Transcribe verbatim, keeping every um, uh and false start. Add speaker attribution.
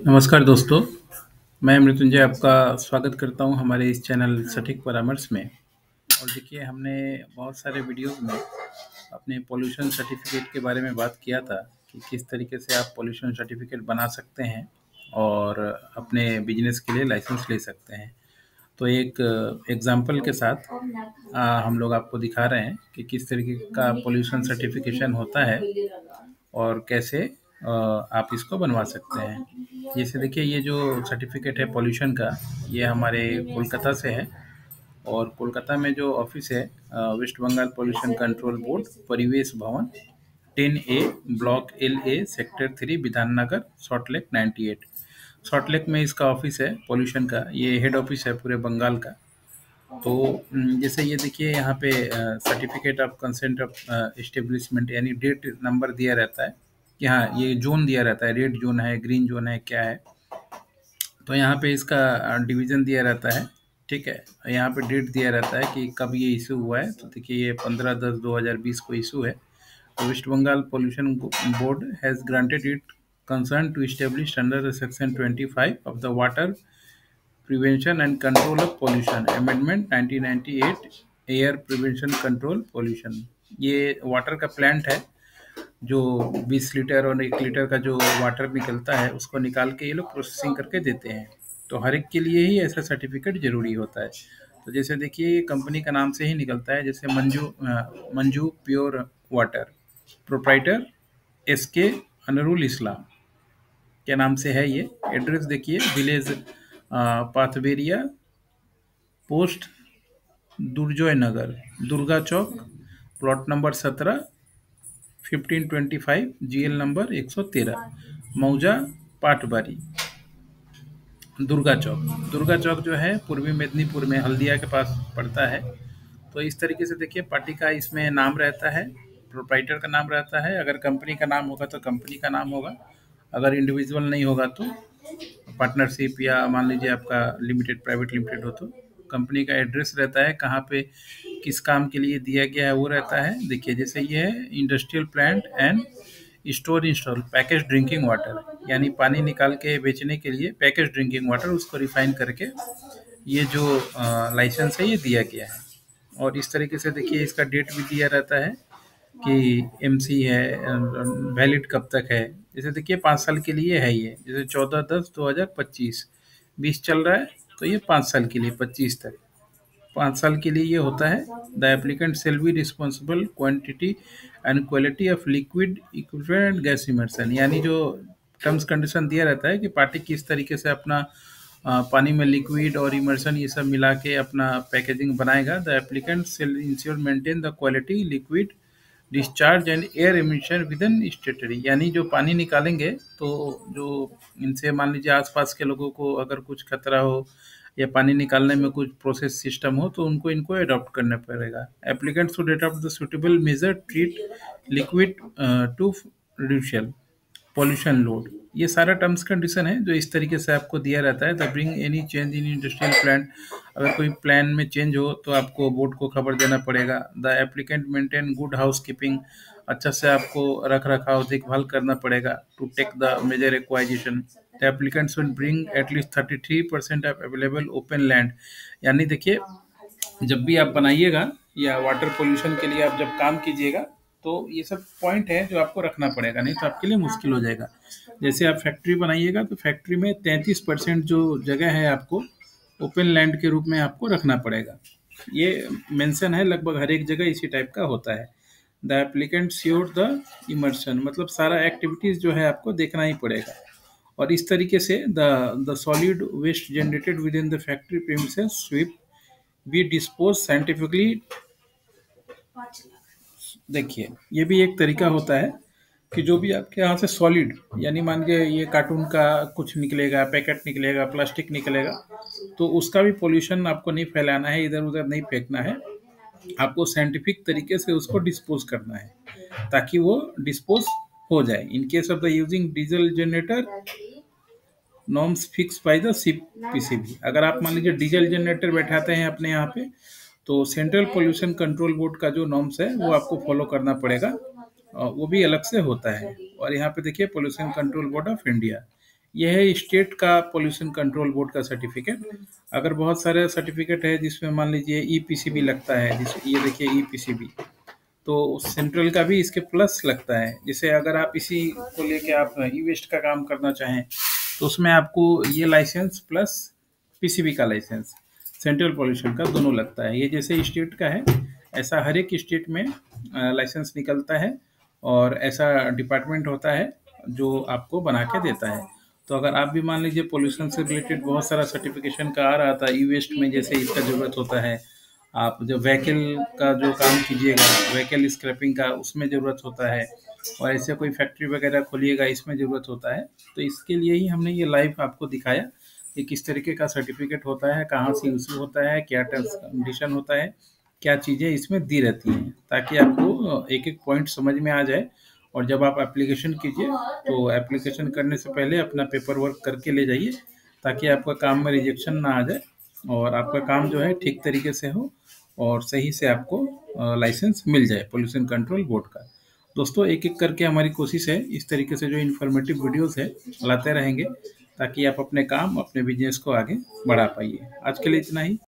Speaker 1: नमस्कार दोस्तों, मैं मृत्युंजय आपका स्वागत करता हूं हमारे इस चैनल सटीक परामर्श में। और देखिए, हमने बहुत सारे वीडियोस में अपने पॉल्यूशन सर्टिफिकेट के बारे में बात किया था कि किस तरीके से आप पॉल्यूशन सर्टिफिकेट बना सकते हैं और अपने बिजनेस के लिए लाइसेंस ले सकते हैं। तो एक एग्जाम्पल के साथ आ, हम लोग आपको दिखा रहे हैं कि किस तरीके का पॉल्यूशन सर्टिफिकेशन होता है और कैसे अ, आप इसको बनवा सकते हैं। जैसे देखिए, ये जो सर्टिफिकेट है पॉल्यूशन का, ये हमारे कोलकाता से है। और कोलकाता में जो ऑफिस है, uh, West Bengal pollution control board, Paribesh Bhawan, ten A, block L A, sector three, Bidhan Nagar, Salt Lake ninety eight. Salt Lake में इसका ऑफिस है पॉल्यूशन का। ये हेड ऑफिस है पूरे बंगाल का। तो उम, जैसे ये देखिए, यहाँ पे certificate of consent of establishment यानी डेट नंबर दिया रहता है कि हाँ, ये जोन दिया रहता है, रेड जोन है, ग्रीन जोन है, क्या है। तो यहाँ पे इसका डिवीजन दिया रहता है। ठीक है, यहाँ पे डेट दिया रहता है कि कब ये इशू हुआ है। तो देखिए, ये पंद्रह दस दो हज़ार बीस को इशू है। तो West Bengal pollution board has granted it concern to establish under section twenty five of the water prevention and control of pollution amendment nineteen ninety eight, air prevention control pollution. ये वाटर का प्लांट है जो बीस litre और एक litre का जो water निकलता है उसको निकाल के ये लोग प्रोसेसिंग करके देते हैं। तो हर एक के लिए ही ऐसा सर्टिफिकेट जरूरी होता है। तो जैसे देखिए, कंपनी का नाम से ही निकलता है, जैसे Manju uh, Manju pure water, proprietor S K Anarul इस्लाम के नाम से है ये। एड्रेस देखिए, village Pathberia, post Durjoy Nagar, Durga Chowk, plot number सत्रह, fifteen twenty five, G L number एक सौ तेरह, मौजा पाटबारी, दुर्गा चौक। दुर्गा चौक जो है पूर्वी मेदिनीपुर में हल्दिया के पास पड़ता है। तो इस तरीके से देखिए, पार्टी का इसमें नाम रहता है, प्रोप्राइटर का नाम रहता है। अगर कंपनी का नाम होगा तो कंपनी का नाम होगा, अगर इंडिविजुअल नहीं होगा तो पार्टनरशिप या मान लीजिए आपका लिमिटेड, प्राइवेट लिमिटेड हो तो कंपनी का एड्रेस रहता है, कहाँ पे किस काम के लिए दिया गया है वो रहता है। देखिए, जैसे ये है industrial plant and store install package drinking water, यानी पानी निकाल के बेचने के लिए पैकेज ड्रिंकिंग वाटर, उसको रिफाइन करके ये जो लाइसेंस है ये दिया गया है। और इस तरीके से देखिए, इसका डेट भी दिया रहता है कि एमसी है, वैलिड कब तक है। जैसे देखिए, पाँच साल के लिए है ये। जैसे चौदह दस दो हज़ार पच्चीस, बीस चल रहा है, तो ये पाँच साल के लिए, पच्चीस तक पाँच साल के लिए ये होता है। The applicant shall be responsible quantity and quality of liquid equivalent gas emission, यानी जो टर्म्स कंडीशन दिया रहता है कि पार्टी किस तरीके से अपना अ, पानी में लिक्विड और इमर्सन ये सब मिला के अपना पैकेजिंग बनाएगा। The applicant shall ensure maintain the quality liquid discharge and air emission within statutory, यानी जो पानी निकालेंगे तो जो इनसे मान लीजिए आसपास के लोगों को अगर कुछ खतरा हो या पानी निकालने में कुछ प्रोसेस सिस्टम हो तो उनको इनको अडॉप्ट करना पड़ेगा। Applicant should adopt the suitable measure treat liquid to reduce pollution load. ये सारा टर्म्स कंडीशन है जो इस तरीके से आपको दिया रहता है। The bring any change in industrial plan, अगर कोई प्लान में चेंज हो तो आपको बोर्ड को खबर देना पड़ेगा। The applicant maintain good housekeeping, अच्छा से आपको रख रखाव देखभाल करना पड़ेगा। To take the major acquisition, the applicant should bring at least thirty three percent of available open land, यानी देखिए, जब भी आप बनाइएगा या वाटर पोल्यूशन के लिए आप जब काम कीजिएगा तो ये सब पॉइंट है जो आपको रखना पड़ेगा, नहीं तो आपके लिए मुश्किल हो जाएगा। जैसे आप फैक्ट्री बनाइएगा तो फैक्ट्री में तैंतीस परसेंट जो जगह है आपको ओपन लैंड के रूप में आपको रखना पड़ेगा। ये मेंशन है, लगभग हर एक जगह इसी टाइप का होता है। The applicant sure the emission, मतलब सारा एक्टिविटीज जो है आपको देखना ही पड़ेगा। और इस तरीके से the the solid waste generated within the factory premises sweep be dispose scientifically. देखिए, ये भी एक तरीका होता है कि जो भी आपके यहाँ से सॉलिड, यानी मान के ये कार्टून का कुछ निकलेगा, पैकेट निकलेगा, प्लास्टिक निकलेगा, तो उसका भी पोल्यूशन आपको नहीं फैलाना है, इधर उधर नहीं फेंकना है। आपको साइंटिफिक तरीके से उसको डिस्पोज करना है ताकि वो डिस्पोज हो जाए। In case of the using diesel generator, norms fix by the CPCB, अगर आप मान लीजिए डीजल जनरेटर बैठाते हैं अपने यहाँ पे तो सेंट्रल पोल्यूशन कंट्रोल बोर्ड का जो नॉर्म्स है वो आपको फॉलो करना पड़ेगा, और वो भी अलग से होता है। और यहाँ पे देखिए, pollution control board of India, यह है स्टेट का पोल्यूशन कंट्रोल बोर्ड का सर्टिफिकेट। अगर बहुत सारे सर्टिफिकेट है जिसमें मान लीजिए ईपीसीबी लगता है, जिस ये देखिए ईपीसीबी, तो सेंट्रल का भी इसके प्लस लगता है। जैसे अगर आप इसी को लेके आप ई वेस्ट का काम करना चाहें तो उसमें आपको ये लाइसेंस प्लस पीसीबी का लाइसेंस, सेंट्रल पोल्यूशन का, दोनों लगता है। ये जैसे स्टेट का है ऐसा हर एक स्टेट में लाइसेंस निकलता है, और ऐसा डिपार्टमेंट होता है जो आपको बना के देता है। तो अगर आप भी मान लीजिए पोल्यूशन से रिलेटेड बहुत सारा सर्टिफिकेशन का आ रहा था ई वेस्ट में, जैसे इसका ज़रूरत होता है, आप जो व्हीकल का जो काम कीजिएगा, व्हीकल स्क्रैपिंग का, उसमें ज़रूरत होता है, और ऐसे कोई फैक्ट्री वगैरह खोलिएगा इसमें ज़रूरत होता है। तो इसके लिए ही हमने ये लाइव आपको दिखाया कि किस तरीके का सर्टिफिकेट होता है, कहाँ से इशू होता है, क्या टर्म्स कंडीशन होता है, क्या चीज़ें इसमें दी रहती हैं, ताकि आपको एक एक पॉइंट समझ में आ जाए। और जब आप एप्लीकेशन कीजिए तो एप्लीकेशन करने से पहले अपना पेपर वर्क करके ले जाइए, ताकि आपका काम में रिजेक्शन ना आ जाए और आपका काम जो है ठीक तरीके से हो और सही से आपको लाइसेंस मिल जाए पोल्यूशन कंट्रोल बोर्ड का। दोस्तों, एक एक करके हमारी कोशिश है इस तरीके से जो इन्फॉर्मेटिव वीडियोस है लाते रहेंगे, ताकि आप अपने काम, अपने बिजनेस को आगे बढ़ा पाइए। आज के लिए इतना ही।